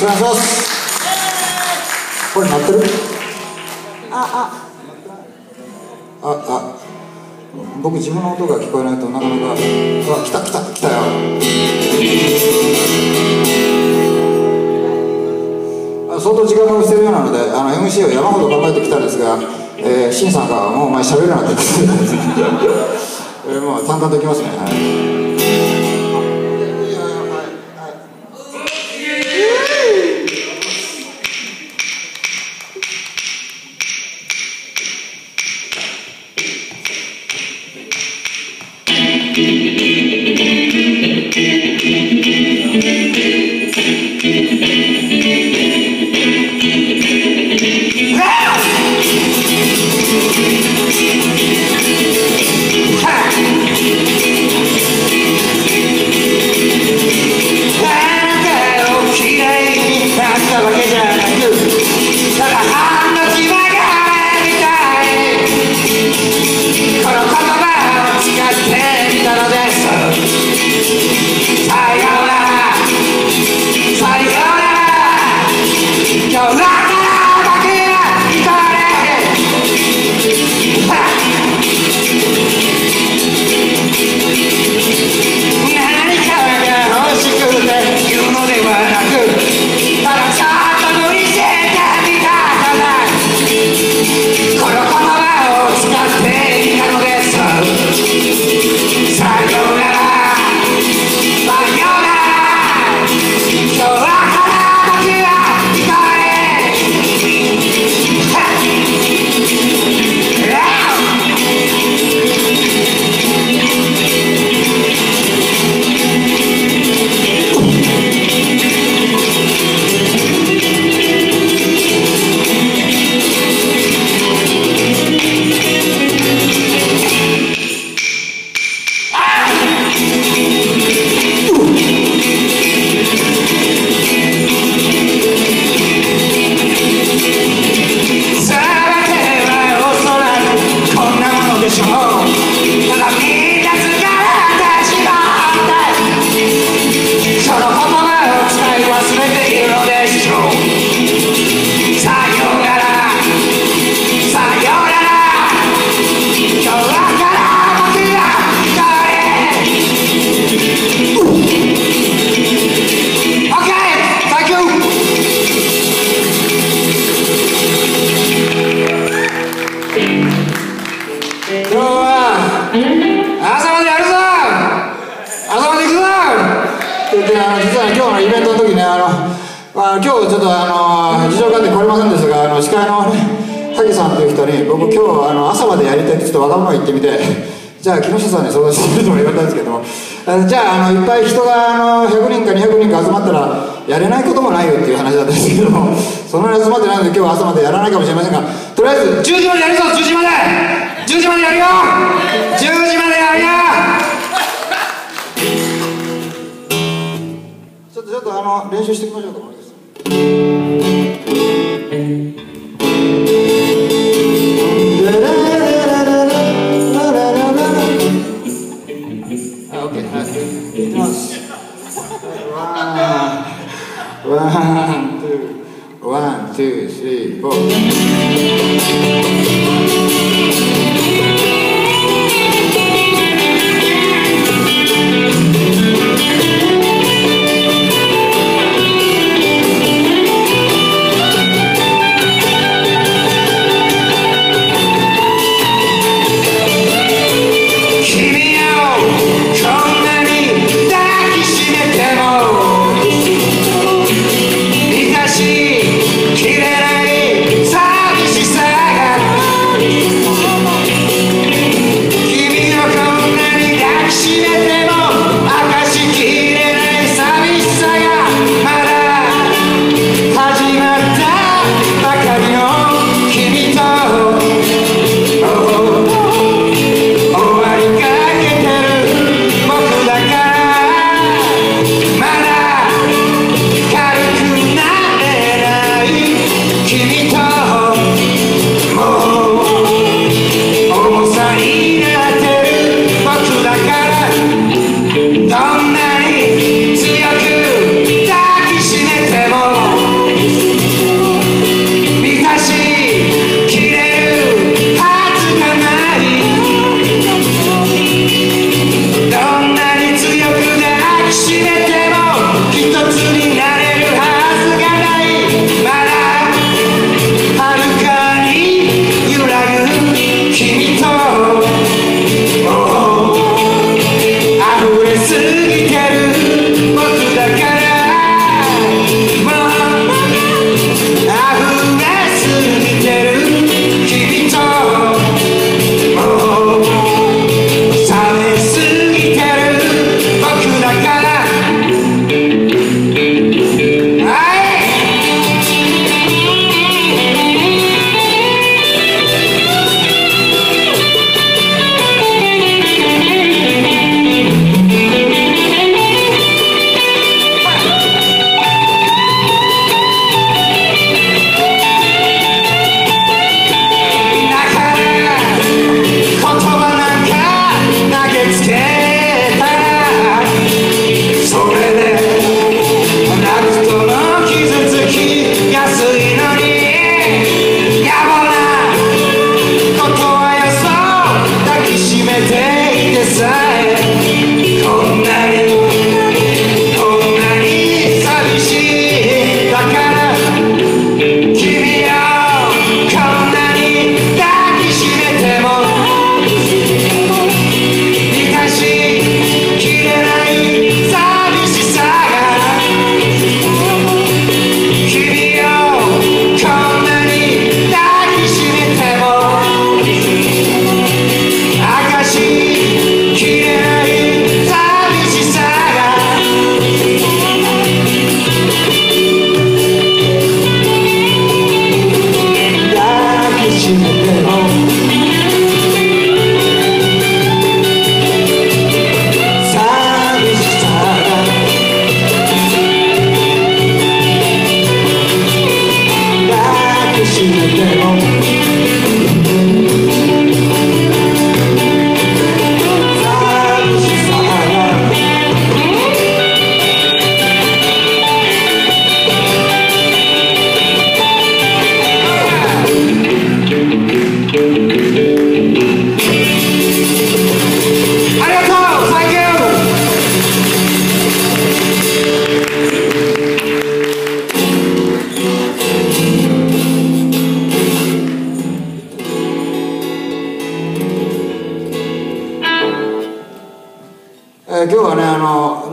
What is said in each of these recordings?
くお願いします。これ鳴ってる？僕自分の音が聞こえないとなかなか。来たよ。相当時間が押してるようなので、MC を山ほど考えてきたんですが、シンさんがもうお前喋るなって言ってもう淡々といきますね。はい。実は今日のイベントの時ね、今日ちょっと事情があって来れませんでしたが、司会のね、萩さんという人に僕今日朝までやりたいってちょっとわがまま言ってみて、じゃあ木下さんに相談してみるとも言われたんですけども、じゃあいっぱい人が100人か200人か集まったらやれないこともないよっていう話だったんですけども、そんなに集まってないので今日は朝までやらないかもしれませんが、とりあえず10時までやるぞ。10時までやるよ。10時までやるよ。ちょっと練習していきましょうか。いきます。1、2、3、4。 切れない寂しさが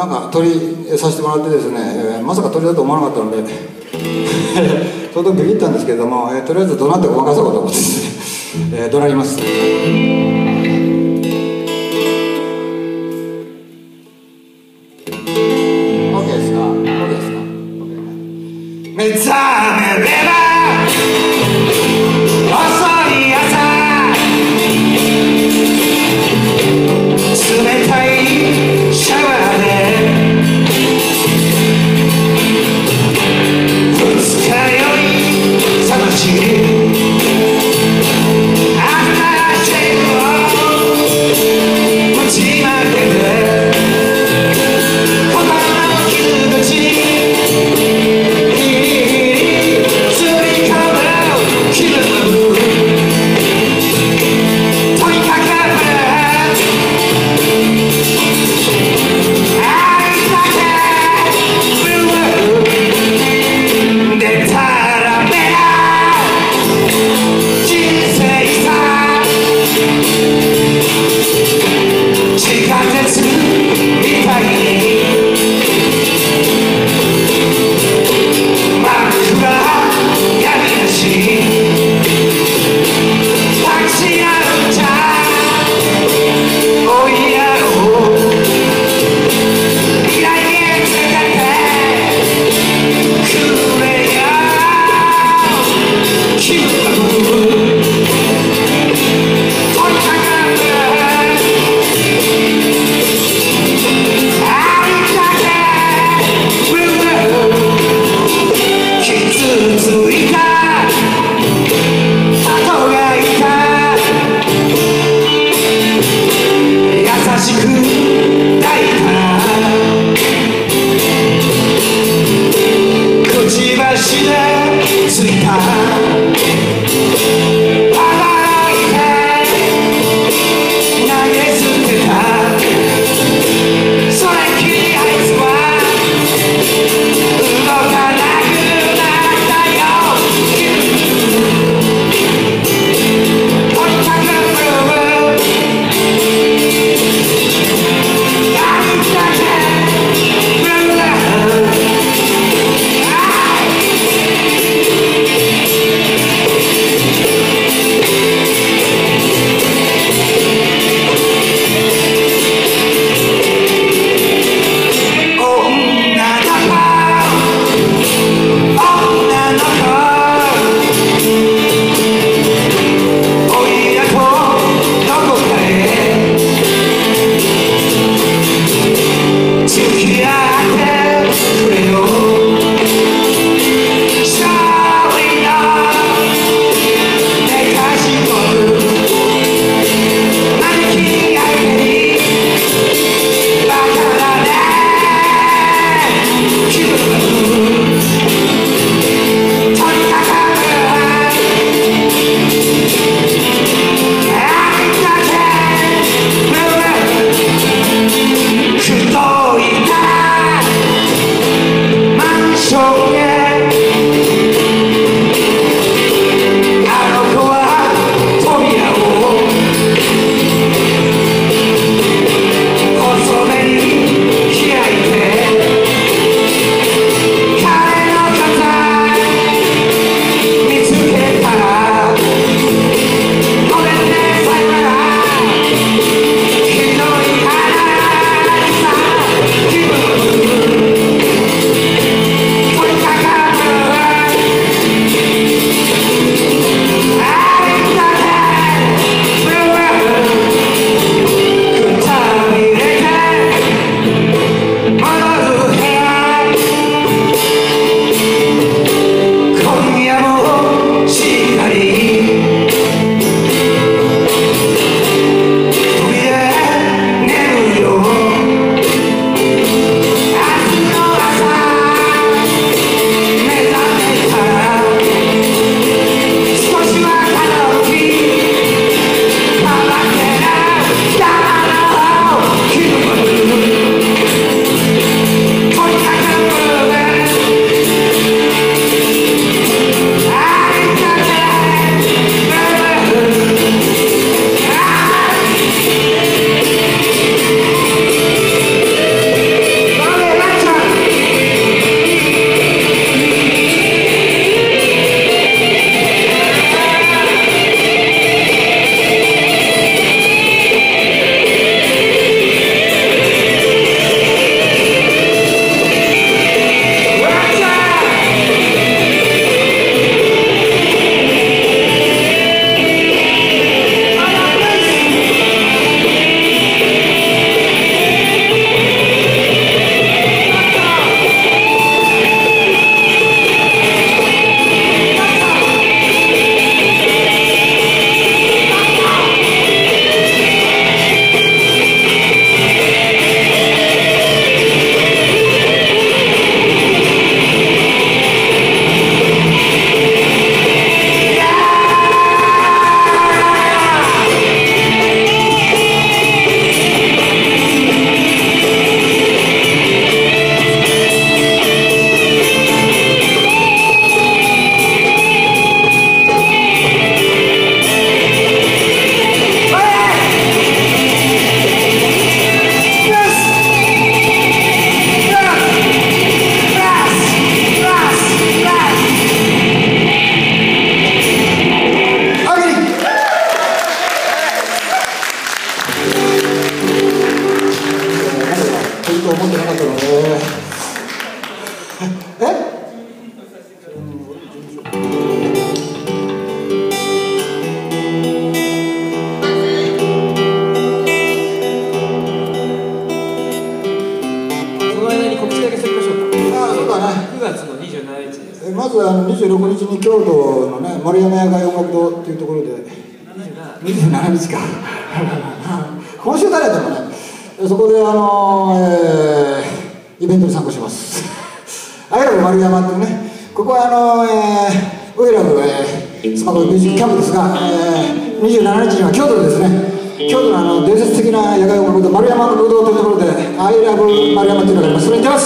なんか鳥させてもらってですね、まさか鳥だと思わなかったので相当ビビったんですけれども、とりあえず怒鳴ってごまかそうかと思ってですね、怒鳴ります。目覚めれば遅い朝、冷たいシャワーで二日酔いさましアフターシェイブを持ちまけて心の傷口まず26日に京都のね丸山屋外音楽堂っていうところで27日か今週誰でもねそこでイベントに参加しますアイラブ丸山っていうねここはオイラブスマホミュージックキャンプですが、27日には京都でですね京都の伝説的な野外音楽堂丸山音楽堂というところでアイラブ丸山というのがあります。それに出ます。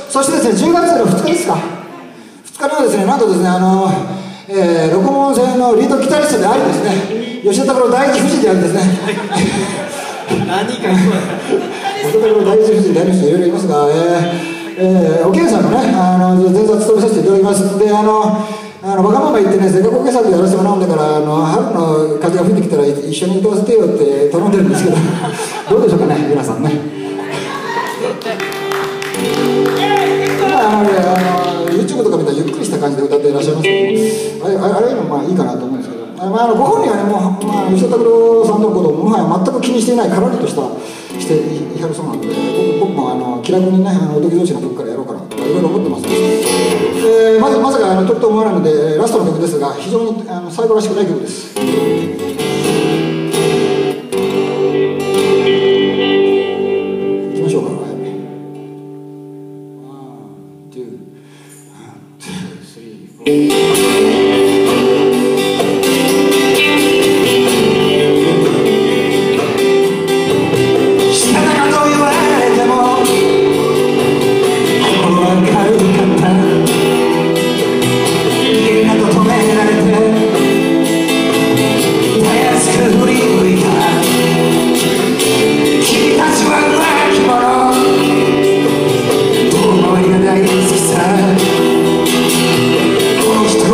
そしてですね10月の2日ですか2日にはですねなんとですね六門線のリードギタリストでありですね吉田拓郎第一夫人でありですね何か言うわ吉田拓郎第一夫人でありましていろいろいますが、おけんさんのね前座務めさせていただきますでわがまま言ってねせっかくおけんさんでやらせてもらうんだから春の風が吹いてきたら一緒に歌わせてよって頼んでるんですけどどうでしょうかね皆さんねYouTube とか見たらゆっくりした感じで歌っていらっしゃいますけどあれもまあいいかなと思うんですけど、ご本人はねもう、吉田拓郎さんのことをもはや全く気にしていないからりとしていはるそうなので僕も気楽にねおどき同士の曲からやろうかなとかいろいろ思ってます、まさか撮ると思わないのでラストの曲ですが非常に最後らしくない曲です。いきましょうか。この人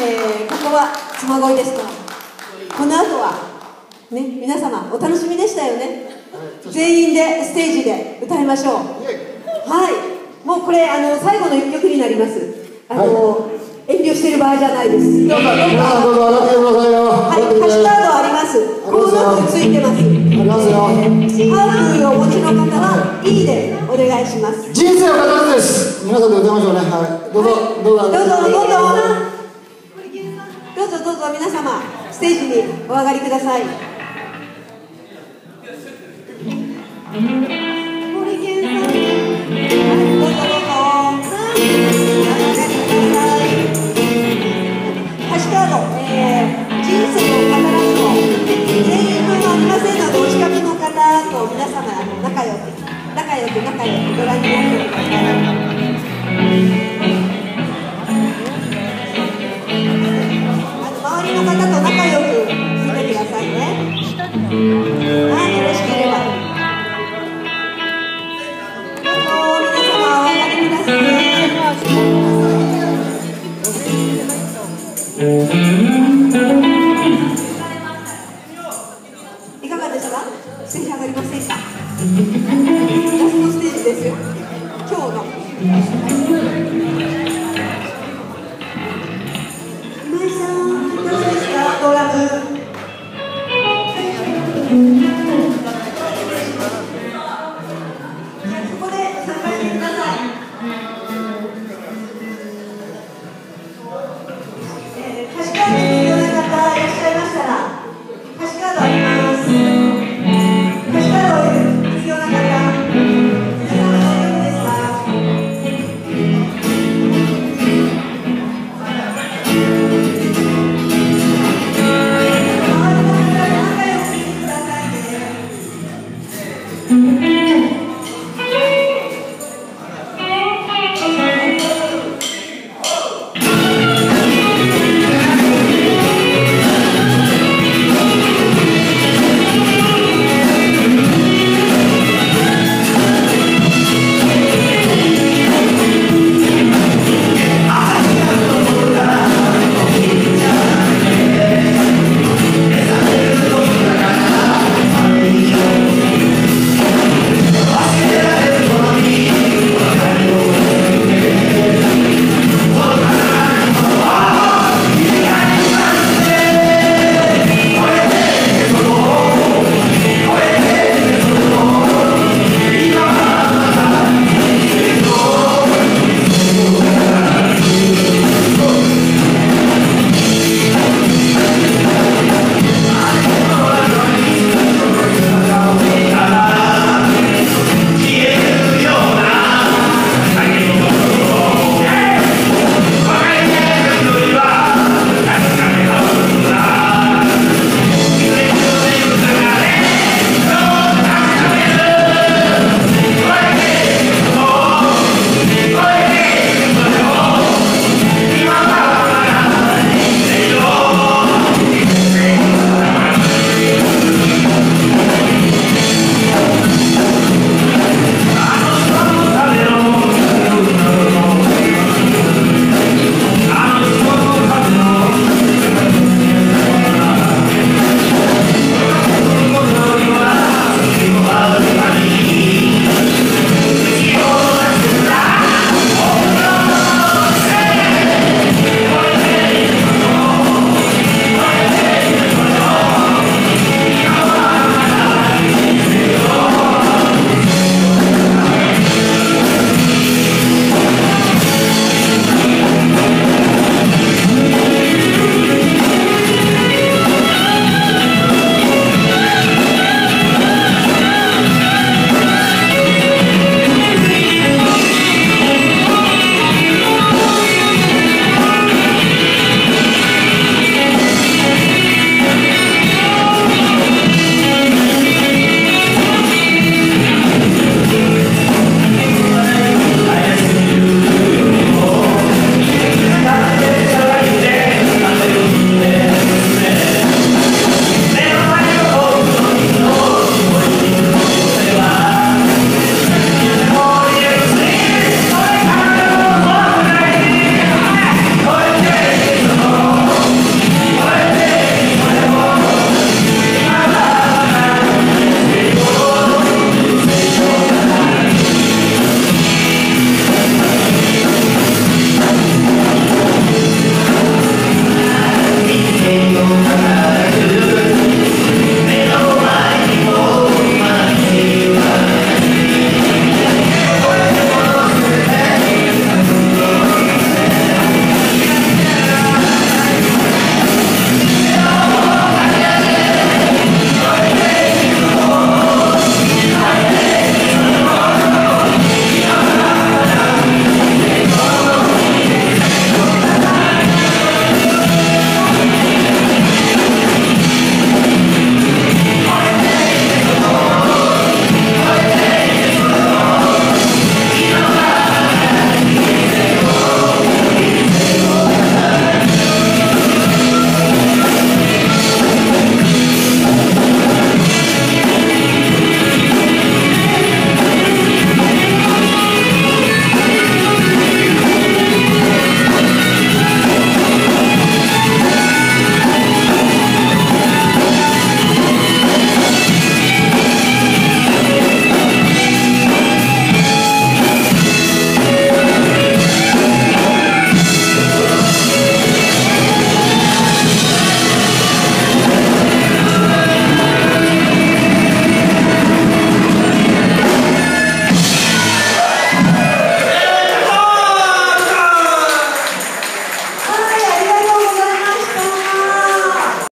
ここは妻恋ですから、この後はね、皆様お楽しみでしたよね。全員でステージで歌いましょう。はい、もうこれ最後の1曲になります。遠慮してる場合じゃないです。どうぞどうぞ上がってくださいよ。はい、歌詞カードあります。コードついてます。ありますよ。 ハーフをお持ちの方は E でお願いします。 人生の形です。皆さんで歌いましょうね。はい、どうぞどうぞどうぞどうぞ皆様ステージにお上がりください。ホリケンさん、どうぞどうぞ。歌詞カード、人生を語らずの全員分はありませんので、お近くの方と皆様仲良くご覧になってください。周りの方と仲良くしてくださいね。はい、よろしければ。どうぞ皆様お上がりください。